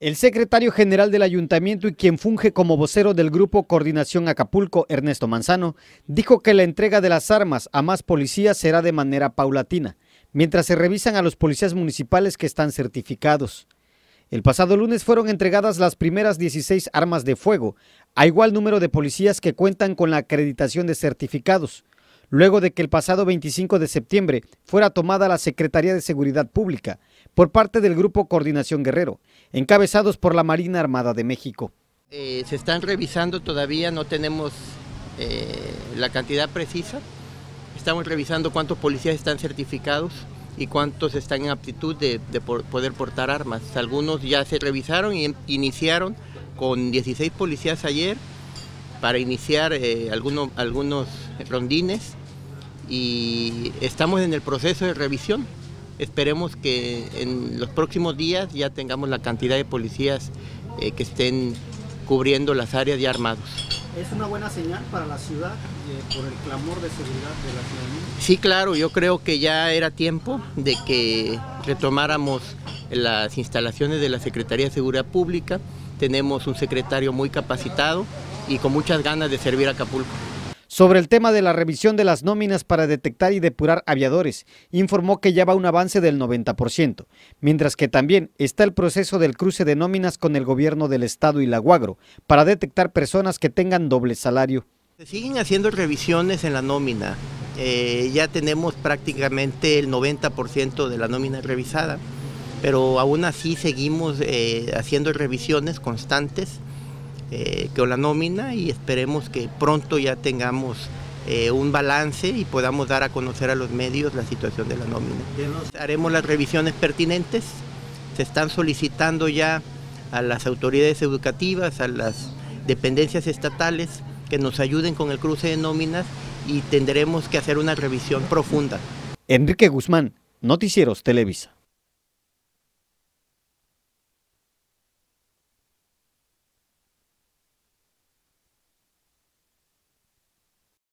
El secretario general del ayuntamiento y quien funge como vocero del Grupo Coordinación Acapulco, Ernesto Manzano, dijo que la entrega de las armas a más policías será de manera paulatina, mientras se revisan a los policías municipales que están certificados. El pasado lunes fueron entregadas las primeras 16 armas de fuego, a igual número de policías que cuentan con la acreditación de certificados, luego de que el pasado 25 de septiembre fuera tomada la Secretaría de Seguridad Pública por parte del Grupo Coordinación Guerrero, encabezados por la Marina Armada de México. Se están revisando todavía, no tenemos la cantidad precisa. Estamos revisando cuántos policías están certificados y cuántos están en aptitud de poder portar armas. Algunos ya se revisaron y iniciaron con 16 policías ayer para iniciar algunos rondines, y estamos en el proceso de revisión. Esperemos que en los próximos días ya tengamos la cantidad de policías que estén cubriendo las áreas ya armados. ¿Es una buena señal para la ciudad por el clamor de seguridad de la ciudadanía? Sí, claro, yo creo que ya era tiempo de que retomáramos las instalaciones de la Secretaría de Seguridad Pública. Tenemos un secretario muy capacitado y con muchas ganas de servir a Acapulco. Sobre el tema de la revisión de las nóminas para detectar y depurar aviadores, informó que ya va un avance del 90%, mientras que también está el proceso del cruce de nóminas con el gobierno del estado y la UAGRO para detectar personas que tengan doble salario. Se siguen haciendo revisiones en la nómina, ya tenemos prácticamente el 90% de la nómina revisada, pero aún así seguimos haciendo revisiones constantes con la nómina, y esperemos que pronto ya tengamos un balance y podamos dar a conocer a los medios la situación de la nómina. Haremos las revisiones pertinentes, se están solicitando ya a las autoridades educativas, a las dependencias estatales que nos ayuden con el cruce de nóminas, y tendremos que hacer una revisión profunda. Enrique Guzmán, Noticieros Televisa.